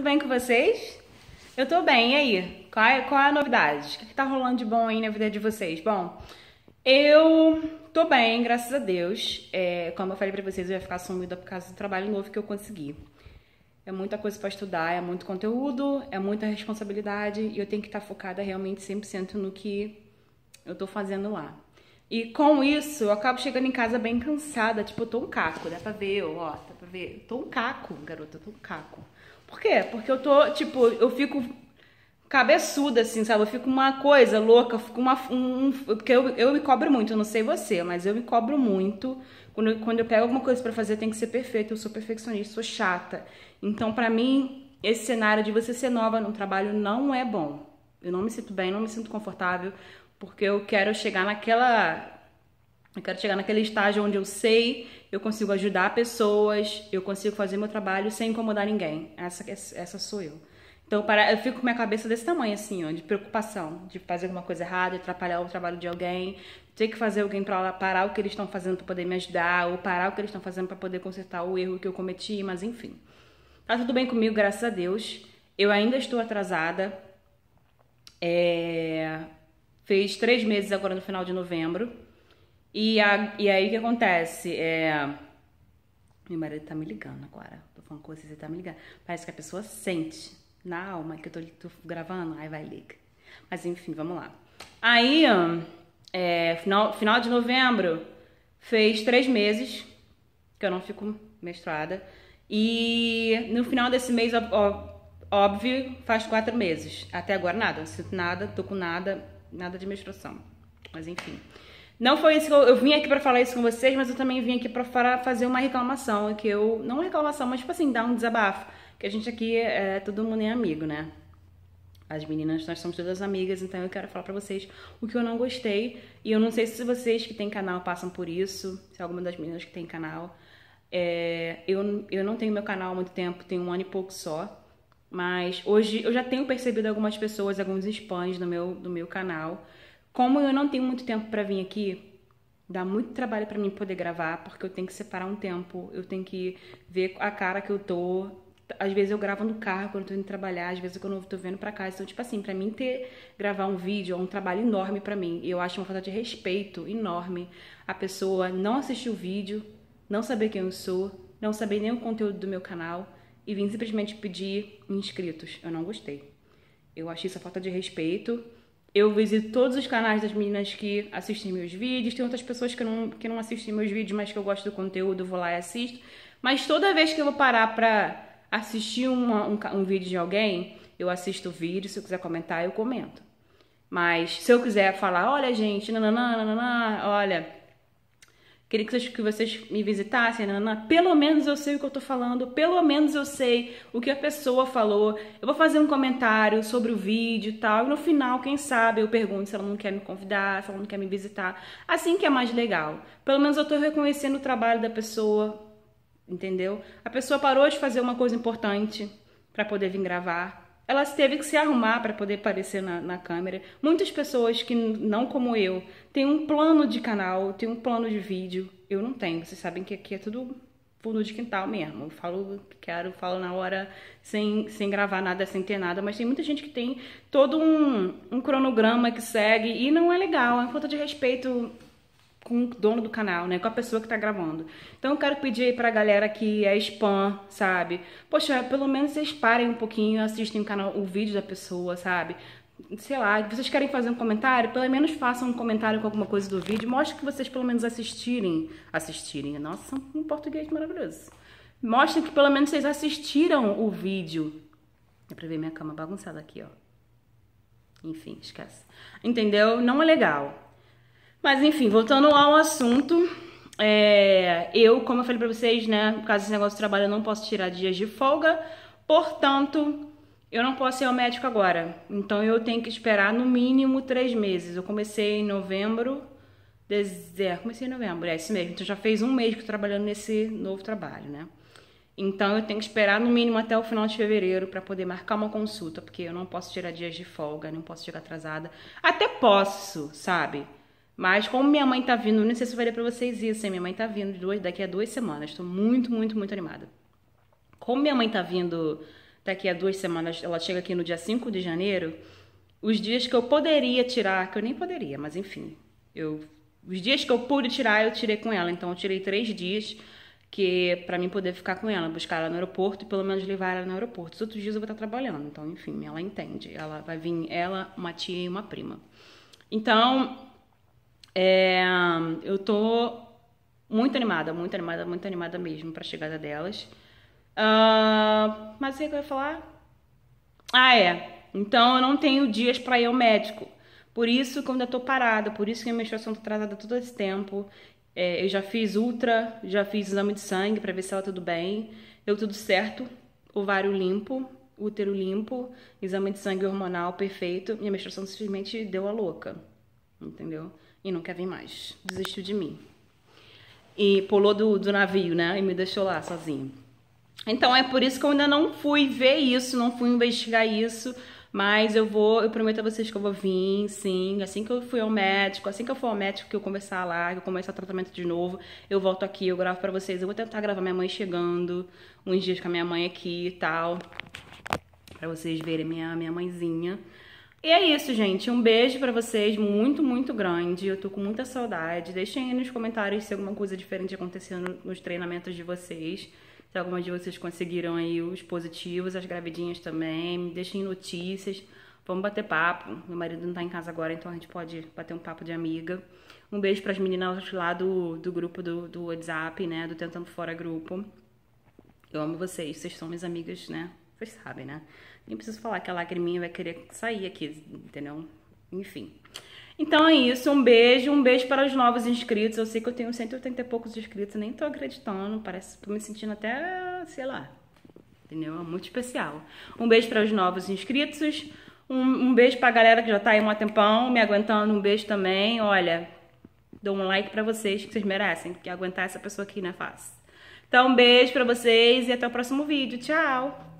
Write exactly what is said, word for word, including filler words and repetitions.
bem com vocês? Eu tô bem, e aí? Qual é, qual é a novidade? O que, que tá rolando de bom aí na vida de vocês? Bom, eu tô bem, graças a Deus. É, como eu falei pra vocês, eu ia ficar sumida por causa do trabalho novo que eu consegui. É muita coisa pra estudar, é muito conteúdo, é muita responsabilidade e eu tenho que estar focada realmente cem por cento no que eu tô fazendo lá. E com isso, eu acabo chegando em casa bem cansada, tipo, eu tô um caco, dá pra ver, ó, dá pra ver, eu tô um caco, garota, eu tô um caco. Por quê? Porque eu tô, tipo, eu fico cabeçuda, assim, sabe? Eu fico uma coisa louca, eu fico uma... Um, porque eu, eu me cobro muito, eu não sei você, mas eu me cobro muito. Quando eu, quando eu pego alguma coisa pra fazer, tem que ser perfeito, eu sou perfeccionista, sou chata. Então, pra mim, esse cenário de você ser nova num trabalho não é bom. Eu não me sinto bem, não me sinto confortável, porque eu quero chegar naquela... Eu quero chegar naquele estágio onde eu sei, eu consigo ajudar pessoas, eu consigo fazer meu trabalho sem incomodar ninguém. Essa, essa sou eu. Então, para, eu fico com minha cabeça desse tamanho, assim, ó, de preocupação, de fazer alguma coisa errada, de atrapalhar o trabalho de alguém, ter que fazer alguém para parar o que eles estão fazendo para poder me ajudar, ou parar o que eles estão fazendo para poder consertar o erro que eu cometi, mas enfim. Tá tudo bem comigo, graças a Deus. Eu ainda estou atrasada. É... Fez três meses agora no final de novembro. E, a, e aí o que acontece? É... Meu marido tá me ligando agora. Tô falando com vocês, ele tá me ligando. Parece que a pessoa sente na alma que eu tô, tô gravando. Aí vai, liga. Mas enfim, vamos lá. Aí, é, final, final de novembro, fez três meses que eu não fico menstruada. E no final desse mês, ó, óbvio, faz quatro meses. Até agora nada, não sinto nada, tô com nada, nada de menstruação. Mas enfim. Não foi isso que eu, eu vim aqui pra falar isso com vocês, mas eu também vim aqui pra fazer uma reclamação, que eu, não uma reclamação, mas tipo assim, dar um desabafo, que a gente aqui, é, todo mundo é amigo, né? As meninas, nós somos todas amigas, então eu quero falar pra vocês o que eu não gostei, e eu não sei se vocês que têm canal passam por isso, se alguma das meninas que tem canal, é, eu, eu não tenho meu canal há muito tempo, tenho um ano e pouco só, mas hoje eu já tenho percebido algumas pessoas, alguns spams no meu, no meu canal. Como eu não tenho muito tempo pra vir aqui, dá muito trabalho pra mim poder gravar, porque eu tenho que separar um tempo, eu tenho que ver a cara que eu tô. Às vezes eu gravo no carro quando eu tô indo trabalhar, às vezes quando eu tô vendo pra casa. Então, tipo assim, pra mim ter, gravar um vídeo é um trabalho enorme pra mim. E eu acho uma falta de respeito enorme a pessoa não assistir o vídeo, não saber quem eu sou, não saber nem o conteúdo do meu canal e vir simplesmente pedir inscritos. Eu não gostei. Eu achei isso falta de respeito. Eu visito todos os canais das meninas que assistem meus vídeos. Tem outras pessoas que não, que não assistem meus vídeos, mas que eu gosto do conteúdo, eu vou lá e assisto. Mas toda vez que eu vou parar pra assistir uma, um, um vídeo de alguém, eu assisto o vídeo. Se eu quiser comentar, eu comento. Mas se eu quiser falar, olha gente, nananã, nananã, olha... Queria que vocês, que vocês me visitassem, nanana. Pelo menos eu sei o que eu tô falando, pelo menos eu sei o que a pessoa falou. Eu vou fazer um comentário sobre o vídeo e tal, e no final, quem sabe, eu pergunto se ela não quer me convidar, se ela não quer me visitar. Assim que é mais legal. Pelo menos eu tô reconhecendo o trabalho da pessoa, entendeu? A pessoa parou de fazer uma coisa importante pra poder vir gravar. Ela teve que se arrumar para poder aparecer na, na câmera. Muitas pessoas que, não como eu, têm um plano de canal, têm um plano de vídeo. Eu não tenho. Vocês sabem que aqui é tudo fundo de quintal mesmo. Eu falo que quero, falo na hora sem, sem gravar nada, sem ter nada. Mas tem muita gente que tem todo um, um cronograma que segue e não é legal. É uma falta de respeito com o dono do canal, né? Com a pessoa que tá gravando. Então eu quero pedir aí pra galera que é spam, sabe? Poxa, pelo menos vocês parem um pouquinho, assistem o canal, o vídeo da pessoa, sabe? Sei lá, vocês querem fazer um comentário? Pelo menos façam um comentário com alguma coisa do vídeo. Mostre que vocês pelo menos assistirem. Assistirem. Nossa, um português maravilhoso. Mostre que pelo menos vocês assistiram o vídeo. É pra ver minha cama bagunçada aqui, ó. Enfim, esquece. Entendeu? Não é legal. Mas enfim, voltando ao assunto, é, eu, como eu falei pra vocês, né, por causa desse negócio de trabalho, eu não posso tirar dias de folga, portanto, eu não posso ir ao médico agora. Então eu tenho que esperar no mínimo três meses. Eu comecei em novembro, dezembro, comecei em novembro, é isso mesmo. Então já fez um mês que eu tô trabalhando nesse novo trabalho, né? Então eu tenho que esperar no mínimo até o final de fevereiro pra poder marcar uma consulta, porque eu não posso tirar dias de folga, não posso chegar atrasada. Até posso, sabe? Mas como minha mãe tá vindo, não sei se eu falei pra vocês isso, hein? Minha mãe tá vindo duas, daqui a duas semanas. Tô muito, muito, muito animada. Como minha mãe tá vindo daqui a duas semanas, ela chega aqui no dia cinco de janeiro, os dias que eu poderia tirar, que eu nem poderia, mas enfim, eu, os dias que eu pude tirar, eu tirei com ela. Então eu tirei três dias que para mim poder ficar com ela, buscar ela no aeroporto e pelo menos levar ela no aeroporto. Os outros dias eu vou estar trabalhando, então enfim, ela entende. Ela vai vir, ela, uma tia e uma prima. Então, é, eu tô muito animada, muito animada, muito animada mesmo pra chegada delas. Uh, mas o que eu ia falar? Ah, é. Então eu não tenho dias pra ir ao médico. Por isso que eu ainda tô parada, por isso que a minha menstruação tá atrasada todo esse tempo. É, eu já fiz ultra, já fiz exame de sangue pra ver se ela tudo bem. Deu tudo certo. Ovário limpo, útero limpo, exame de sangue hormonal perfeito. Minha menstruação simplesmente deu a louca. Entendeu? E não quer vir mais. Desistiu de mim. E pulou do, do navio, né? E me deixou lá sozinha. Então é por isso que eu ainda não fui ver isso, não fui investigar isso. Mas eu vou, eu prometo a vocês que eu vou vir, sim. Assim que eu fui ao médico, assim que eu for ao médico, que eu começar lá, que eu começar o tratamento de novo, eu volto aqui, eu gravo pra vocês. Eu vou tentar gravar minha mãe chegando, uns dias com a minha mãe aqui e tal. Pra vocês verem minha, minha mãezinha. E é isso, gente. Um beijo pra vocês, muito, muito grande. Eu tô com muita saudade. Deixem aí nos comentários se alguma coisa diferente aconteceu nos treinamentos de vocês. Se algumas de vocês conseguiram aí os positivos, as gravidinhas também. Me deixem notícias. Vamos bater papo. Meu marido não tá em casa agora, então a gente pode bater um papo de amiga. Um beijo pras meninas lá do, do grupo do, do WhatsApp, né? Do Tentando Fora Grupo. Eu amo vocês. Vocês são minhas amigas, né? Vocês sabem, né? Nem preciso falar que a lagriminha vai querer sair aqui, entendeu? Enfim. Então é isso, um beijo, um beijo para os novos inscritos. Eu sei que eu tenho cento e oitenta e poucos inscritos, nem tô acreditando, parece, tô me sentindo até, sei lá, entendeu? É muito especial. Um beijo para os novos inscritos, um, um beijo pra galera que já tá aí um tempão, me aguentando, um beijo também. Olha, dou um like pra vocês, que vocês merecem, porque aguentar essa pessoa aqui não é fácil. Então um beijo pra vocês e até o próximo vídeo. Tchau!